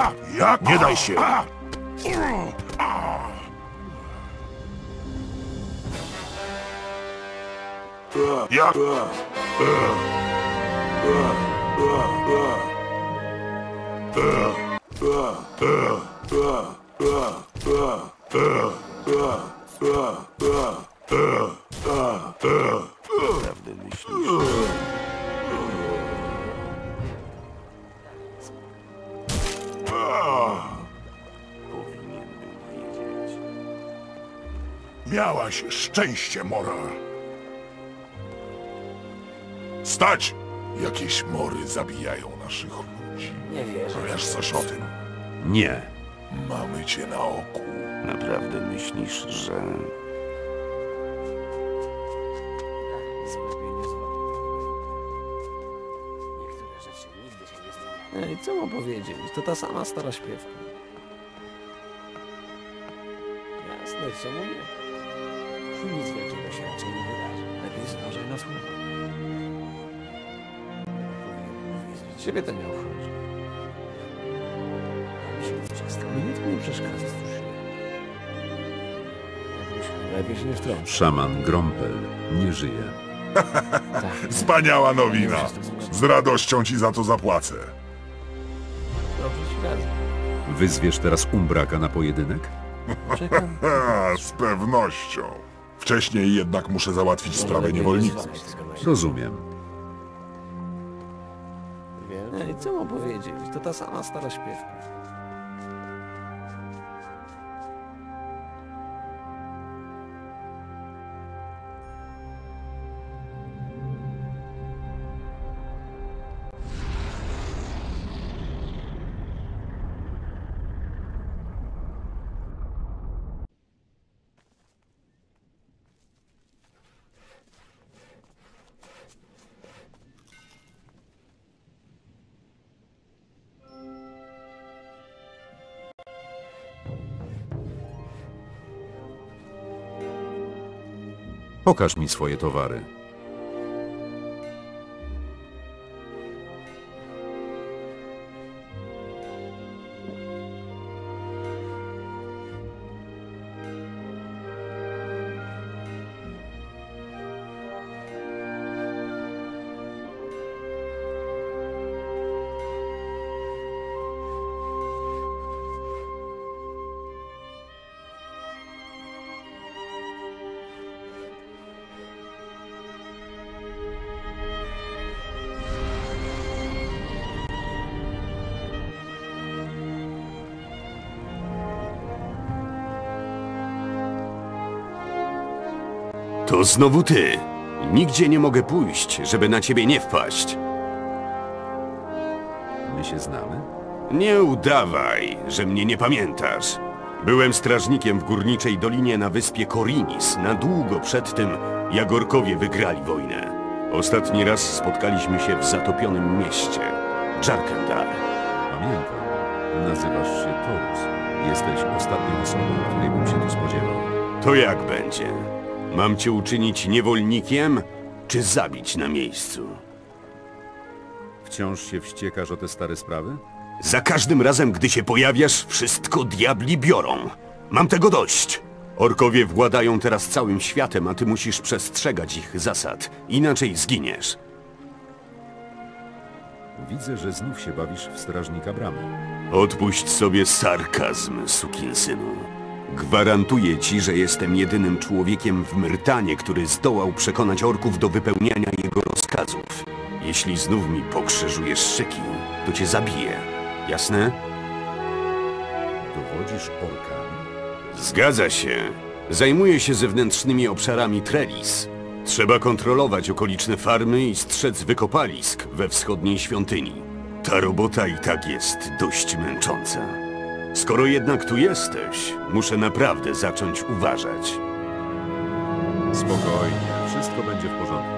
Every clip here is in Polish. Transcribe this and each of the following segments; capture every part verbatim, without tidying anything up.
Jak? Nie daj się! Jak? Naprawdę myślisz? Powinien był wiedzieć. Miałaś szczęście, Mora. Stać! Jakieś mory zabijają naszych ludzi. Nie wierzę. Wiesz coś o tym? Nie. Mamy cię na oku. Naprawdę myślisz, że... Zgłębienie zwody. Niektóre rzeczy nigdy się nie zmieniają. Ej, co mam powiedzieć? To ta sama stara śpiewka. Jasne, czemu nie? Nic wielkiego się raczej nie wydarzy. Lepiej zważaj na słowa. Ciebie to nie obchodzi. Mnie to nie przeszkadza, cóż nie. Lepiej się nie wtrącać. Szaman Grompel nie żyje. Tak. Wspaniała nowina. Z radością ci za to zapłacę. Dobrze ci radzę. Wyzwiesz teraz Umbraka na pojedynek? Czekam. Ha, z pewnością. Wcześniej jednak muszę załatwić sprawę niewolników. Rozumiem. Ej, co mam powiedzieć? To ta sama stara śpiewka. Pokaż mi swoje towary. To znowu ty. Nigdzie nie mogę pójść, żeby na ciebie nie wpaść. My się znamy? Nie udawaj, że mnie nie pamiętasz. Byłem strażnikiem w górniczej dolinie na wyspie Korinis na długo przed tym, jak orkowie wygrali wojnę. Ostatni raz spotkaliśmy się w zatopionym mieście, Jarkendal. Pamiętam. Nazywasz się Torus. Jesteś ostatnią osobą, której bym się tu spodziewał. To jak będzie? Mam cię uczynić niewolnikiem, czy zabić na miejscu? Wciąż się wściekasz o te stare sprawy? Za każdym razem, gdy się pojawiasz, wszystko diabli biorą. Mam tego dość. Orkowie władają teraz całym światem, a ty musisz przestrzegać ich zasad. Inaczej zginiesz. Widzę, że znów się bawisz w strażnika bramy. Odpuść sobie sarkazm, sukinsynu. Gwarantuję ci, że jestem jedynym człowiekiem w Myrtanie, który zdołał przekonać orków do wypełniania jego rozkazów. Jeśli znów mi pokrzyżujesz szyki, to cię zabiję. Jasne? Dowodzisz orkami? Zgadza się. Zajmuję się zewnętrznymi obszarami Trellis. Trzeba kontrolować okoliczne farmy i strzec wykopalisk we wschodniej świątyni. Ta robota i tak jest dość męcząca. Skoro jednak tu jesteś, muszę naprawdę zacząć uważać. Spokojnie, wszystko będzie w porządku.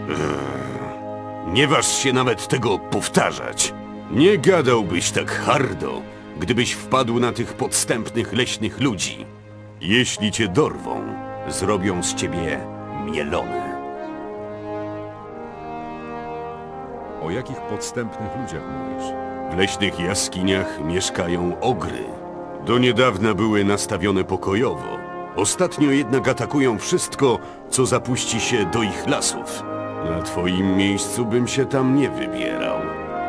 Nie waż się nawet tego powtarzać. Nie gadałbyś tak hardo, gdybyś wpadł na tych podstępnych leśnych ludzi. Jeśli cię dorwą, zrobią z ciebie mielone. O jakich podstępnych ludziach mówisz? W leśnych jaskiniach mieszkają ogry. Do niedawna były nastawione pokojowo. Ostatnio jednak atakują wszystko, co zapuści się do ich lasów. Na twoim miejscu bym się tam nie wybierał.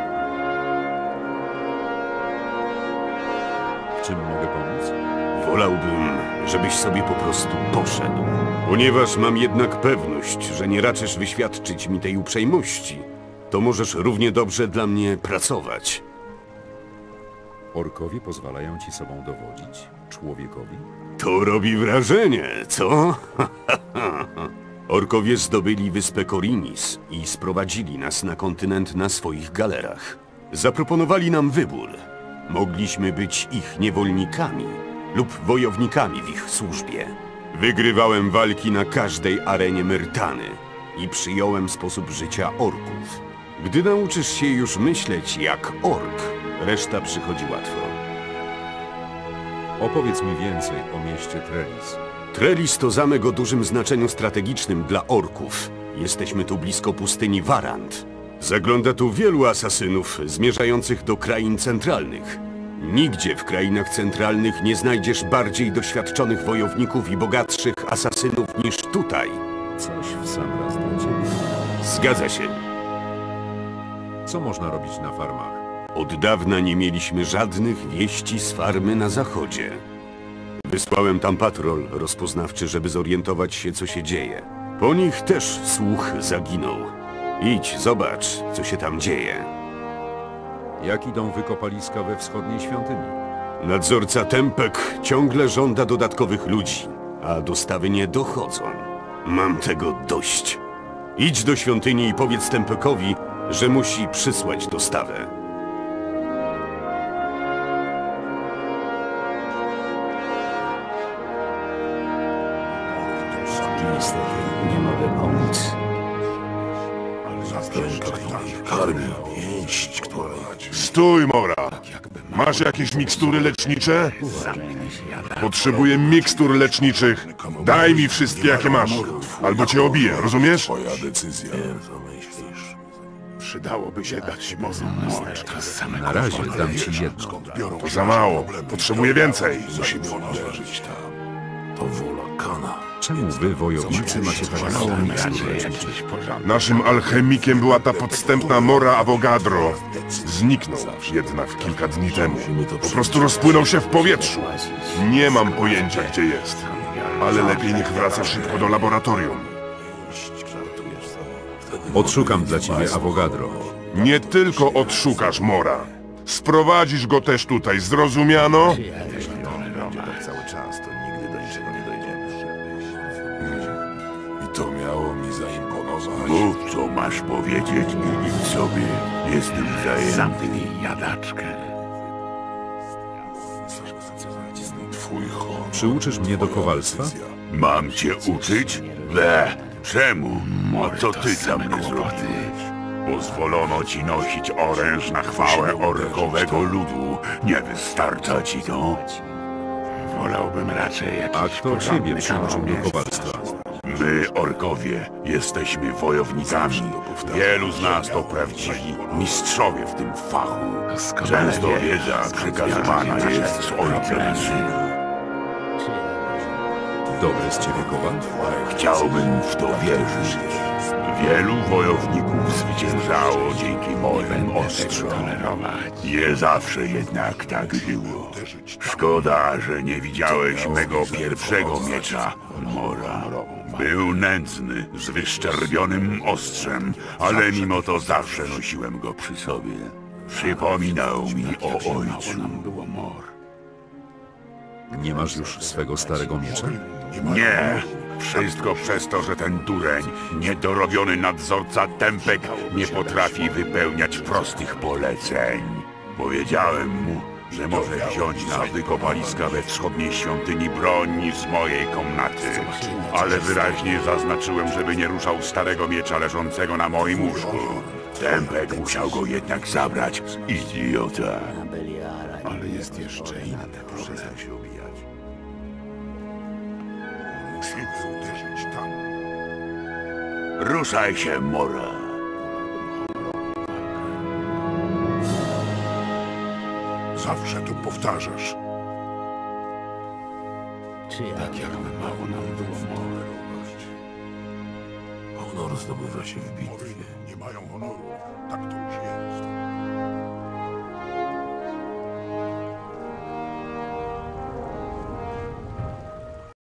W czym mogę pomóc? Wolałbym, żebyś sobie po prostu poszedł. Ponieważ mam jednak pewność, że nie raczysz wyświadczyć mi tej uprzejmości, to możesz równie dobrze dla mnie pracować. Orkowie pozwalają ci sobą dowodzić? Człowiekowi? To robi wrażenie, co? Orkowie zdobyli wyspę Korinis i sprowadzili nas na kontynent na swoich galerach. Zaproponowali nam wybór. Mogliśmy być ich niewolnikami lub wojownikami w ich służbie. Wygrywałem walki na każdej arenie Myrtany i przyjąłem sposób życia orków. Gdy nauczysz się już myśleć jak ork, reszta przychodzi łatwo. Opowiedz mi więcej o mieście Trellis. Trellis to zamek o dużym znaczeniu strategicznym dla orków. Jesteśmy tu blisko pustyni Warant. Zagląda tu wielu asasynów zmierzających do krain centralnych. Nigdzie w krainach centralnych nie znajdziesz bardziej doświadczonych wojowników i bogatszych asasynów niż tutaj. Coś w sam raz dla ciebie. Zgadza się. Co można robić na farmach? Od dawna nie mieliśmy żadnych wieści z farmy na zachodzie. Wysłałem tam patrol rozpoznawczy, żeby zorientować się, co się dzieje. Po nich też słuch zaginął. Idź, zobacz, co się tam dzieje. Jak idą wykopaliska we wschodniej świątyni? Nadzorca Tempek ciągle żąda dodatkowych ludzi, a dostawy nie dochodzą. Mam tego dość. Idź do świątyni i powiedz Tempekowi, że musi przysłać dostawę. Niestety nie mogę pomóc. Karmi, pięść, która... Stój, Mora! Masz jakieś mikstury lecznicze? Potrzebuję mikstur leczniczych. Daj mi wszystkie, jakie masz. Albo cię obiję, rozumiesz? Twoja decyzja. Przydałoby się dać mocą mączka z samego. Na razie dam ci jedno. To za mało. Potrzebuję więcej. Musimy uderzyć tam. To wola Kana. Czemu wy, wojownicy, macie tak mało mikstur leczniczych? Naszym alchemikiem była ta podstępna Mora Avogadro. Zniknął jednak kilka dni temu. Po prostu rozpłynął się w powietrzu. Nie mam pojęcia, gdzie jest. Ale lepiej niech wraca szybko do laboratorium. Odszukam dla ciebie Avogadro. Nie tylko odszukasz Mora. Sprowadzisz go też tutaj, zrozumiano? Cały czas to nigdy do niczego nie dojdziemy. I to miało mi zaimponować. Mów, co masz powiedzieć i idź sobie. Jestem zajęty. Zamknij jadaczkę. Twój honor. Przyuczysz mnie do kowalstwa? Mam cię uczyć? Le, czemu? A co ty dla mnie zrobisz? Pozwolono ci nosić oręż na chwałę orkowego ludu. Nie wystarcza ci to? Wolałbym raczej jakiś A kto ciebie przyuczył do kowalstwa? My, orkowie, jesteśmy wojownikami. Wielu z nas to prawdziwi mistrzowie w tym fachu. Często wiedza przekazywana jest z ojcem. Dobry z ciebie kowal? Chciałbym w to wierzyć. Wielu wojowników zwyciężało dzięki moim ostrzom. Nie zawsze jednak tak było. Szkoda, że nie widziałeś mego pierwszego miecza, Mora. Był nędzny, z wyszczerbionym ostrzem, ale mimo to zawsze nosiłem go przy sobie. Przypominał mi o ojcu. Nie masz już swego starego miecza? Nie! Wszystko przez to, że ten dureń, niedorobiony nadzorca Tempek nie potrafi wypełniać prostych poleceń. Powiedziałem mu, że może wziąć na wykopaliska we wschodniej świątyni broń z mojej komnaty. Ale wyraźnie zaznaczyłem, żeby nie ruszał starego miecza leżącego na moim łóżku. Tempek musiał go jednak zabrać. Idiota. Ale jest jeszcze inne. Przestań się obijać. Musimy uderzyć tam. Ruszaj się, Mora. Zawsze to powtarzasz. Czy ja tak jakby mało nam było mowy. Honor zdobywa się w bitwie. Nie mają honoru. Tak to już jest.